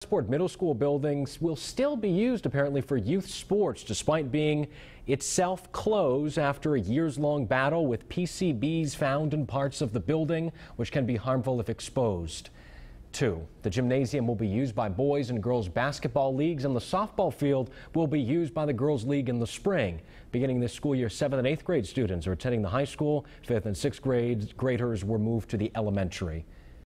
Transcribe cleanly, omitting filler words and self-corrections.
Westport Middle School buildings will still be used apparently for youth sports despite being itself closed after a years-long battle with PCBs found in parts of the building, which can be harmful if exposed. 2. The gymnasium will be used by boys and girls basketball leagues, and the softball field will be used by the girls league in the spring. Beginning this school year, 7th and 8th grade students are attending the high school. 5th and 6th graders were moved to the elementary.